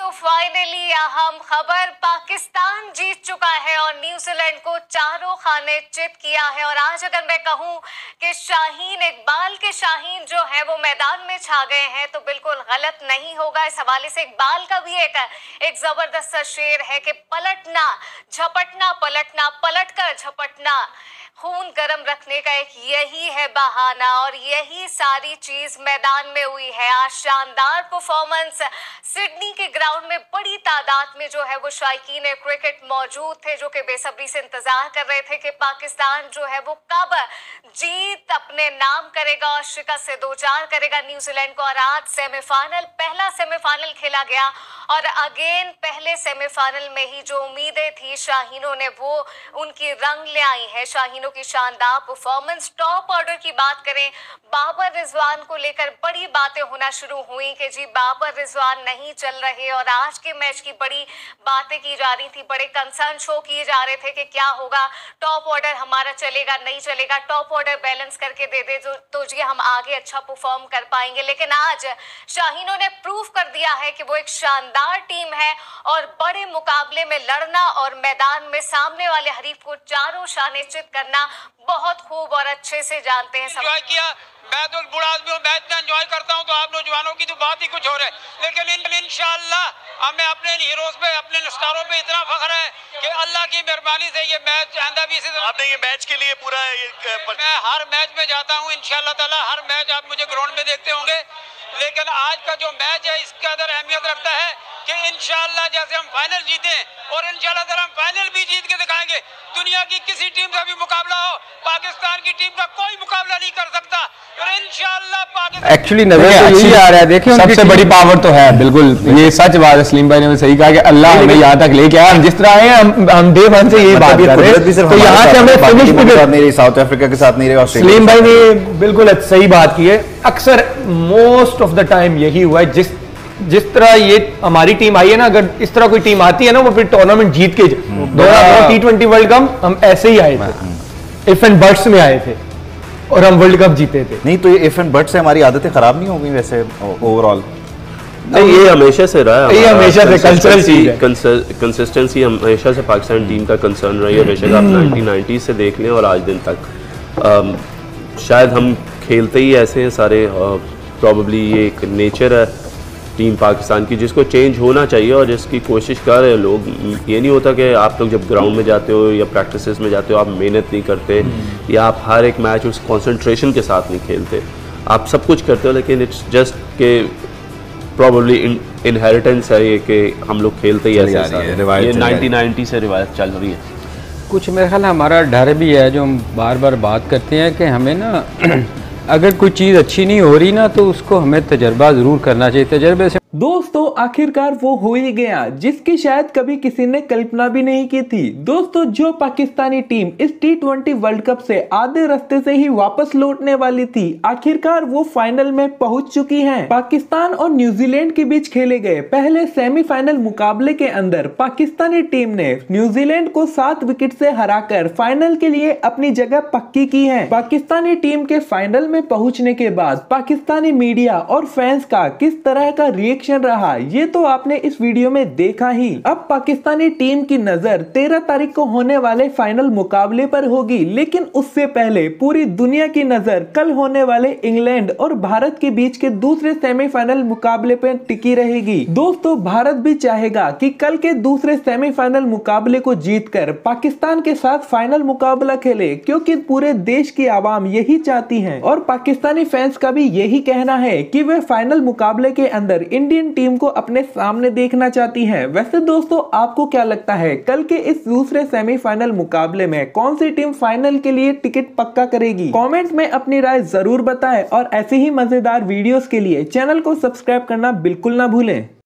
तो फाइनली अहम खबर, पाकिस्तान जीत चुका है और न्यूजीलैंड को चारों खाने चित किया है। और आज अगर मैं कहूं कि शाहीन, इकबाल के शाहीन जो है वो मैदान में छा गए हैं तो बिल्कुल गलत नहीं होगा। इस हवाले से इकबाल का भी एक जबरदस्त सा शेर है कि पलटना झपटना, पलटना पलटकर झपटना, खून गर्म रखने का एक यही है बहाना। और यही सारी चीज मैदान में हुई है। आज शानदार परफॉर्मेंस, सिडनी के ग्राउंड में बड़ी तादाद में जो है वो शायकीन क्रिकेट मौजूद थे जो कि बेसब्री से इंतजार कर रहे थे कि पाकिस्तान जो है वो कब जीत अपने नाम करेगा और शिकस्त से दो चार करेगा न्यूजीलैंड को। और आज सेमीफाइनल, पहला सेमीफाइनल खेला गया और अगेन पहले सेमीफाइनल में ही जो उम्मीदें थी शाहीनों ने वो उनकी रंग ले आई है। शाहीनों की शानदार परफॉर्मेंस। टॉप ऑर्डर की बात करें, बाबर रिजवान को लेकर बड़ी बातें होना शुरू हुई कि जी बाबर रिजवान नहीं चल रहे और आज के मैच की बड़ी बातें की जा रही थी, बड़े कंसर्न शो किए जा रहे थे कि क्या होगा, टॉप ऑर्डर हमारा चलेगा नहीं चलेगा, टॉप ऑर्डर बैलेंस करके दे दे तो जी हम आगे अच्छा परफॉर्म कर पाएंगे। लेकिन आज शाहीनों ने प्रूफ कर दिया है कि वो एक शानदार टीम है और बड़े मुकाबले में लड़ना और मैदान में सामने वाले हरीफ को चारों शाने चित करना बहुत खूब और अच्छे से जानते हैं। एंजॉय किया, मैं तो बूढ़ा आदमी हूँ, मैं इतना एंजॉय करता हूँ तो आप नौजवानों की तो बात ही कुछ और है। लेकिन इंशाअल्लाह हमें अपने हीरोज पे, अपने स्टारों पे इतना फख्र है कि अल्लाह की मेहरबानी से ये मैच आंदा भी इसी तरह। आपने ये मैच के लिए पूरा मैं हर मैच में जाता हूँ इंशाअल्लाह ताला, हर मैच आप मुझे ग्राउंड में देखते होंगे। लेकिन आज का जो मैच है इसके अंदर अहमियत रखता है कि इंशाअल्लाह जैसे हम फाइनल जीते और इंशाअल्लाह ताला हम फाइनल भी जीत के दिखाएंगे। दुनिया की किसी टीम से भी मुकाबला हो, पाकिस्तान की टीम का कोई मुकाबला नहीं कर सकता और इंशाअल्लाह पाकिस्तान एक्चुअली नजर तो यही आ रहा है। देखिए सबसे बड़ी पावर तो है, बिल्कुल ये सच बात है। सलीम भाई ने सही कहा कि अल्लाह हमें यहाँ तक लेके आया, हम जिस तरह आए हम डे वन से यही बात कर रहे हैं। तो यहाँ से हमें फिनिश भी नहीं रही, साउथ अफ्रीका के साथ नहीं रहे। सलीम भाई ने बिल्कुल सही बात की है। अक्सर मोस्ट ऑफ द टाइम यही हुआ है, जिस तरह ये हमारी टीम आई है ना, अगर इस तरह कोई टीम आती है ना वो फिर टूर्नामेंट जीत के T20 वर्ल्ड कप हम ऐसे ही आए थे, इफ एंड बट्स में आए थे और हम वर्ल्ड कप जीते थे। नहीं तो ये इफ एंड बट से हमारी आदतें खराब नहीं हो गई वैसे ओवरऑल? नहीं, ये हमेशा से रहा है, ये हमेशा से कल्चरल चीज है। कंसिस्टेंसी हमेशा से पाकिस्तान टीम का कंसर्न रही है। बेशक आप 1990 से देख लें और आज दिन तक शायद हम खेलते ही ऐसे हैं सारे। प्रॉब्ली ये एक नेचर है टीम पाकिस्तान की जिसको चेंज होना चाहिए और जिसकी कोशिश कर रहे हैं लोग। ये नहीं होता कि आप लोग जब ग्राउंड में जाते हो या प्रैक्टिसेस में जाते हो आप मेहनत नहीं करते या आप हर एक मैच उस कंसंट्रेशन के साथ नहीं खेलते। आप सब कुछ करते हो लेकिन इट्स जस्ट के प्रॉब्ली इनहेरिटेंस है ये कि हम लोग खेलते ही ऐसे हैं। ये 1990 से रिवायत चल रही है। कुछ मेरे ख्याल हमारा डर भी है जो हम बार बार बात करते हैं कि हमें ना अगर कोई चीज़ अच्छी नहीं हो रही ना तो उसको हमें तजर्बा ज़रूर करना चाहिए। तजर्बे से दोस्तों आखिरकार वो हो ही गया जिसकी शायद कभी किसी ने कल्पना भी नहीं की थी। दोस्तों जो पाकिस्तानी टीम इस T20 वर्ल्ड कप से आधे रास्ते से ही वापस लौटने वाली थी, आखिरकार वो फाइनल में पहुंच चुकी हैं। पाकिस्तान और न्यूजीलैंड के बीच खेले गए पहले सेमीफाइनल मुकाबले के अंदर पाकिस्तानी टीम ने न्यूजीलैंड को 7 विकेट से हराकर फाइनल के लिए अपनी जगह पक्की की है। पाकिस्तानी टीम के फाइनल में पहुंचने के बाद पाकिस्तानी मीडिया और फैंस का किस तरह का रिएक्शन रहा ये तो आपने इस वीडियो में देखा ही। अब पाकिस्तानी टीम की नजर 13 तारीख को होने वाले फाइनल मुकाबले पर होगी, लेकिन उससे पहले पूरी दुनिया की नजर कल होने वाले इंग्लैंड और भारत के बीच के दूसरे सेमीफाइनल मुकाबले पर टिकी रहेगी। दोस्तों भारत भी चाहेगा कि कल के दूसरे सेमीफाइनल मुकाबले को जीतकर पाकिस्तान के साथ फाइनल मुकाबला खेले, क्योंकि पूरे देश की आवाम यही चाहती है और पाकिस्तानी फैंस का भी यही कहना है कि वे फाइनल मुकाबले के अंदर इंडियन टीम को अपने सामने देखना चाहती है। वैसे दोस्तों आपको क्या लगता है कल के इस दूसरे सेमीफाइनल मुकाबले में कौन सी टीम फाइनल के लिए टिकट पक्का करेगी? कमेंट में अपनी राय जरूर बताएं और ऐसे ही मजेदार वीडियोस के लिए चैनल को सब्सक्राइब करना बिल्कुल ना भूलें।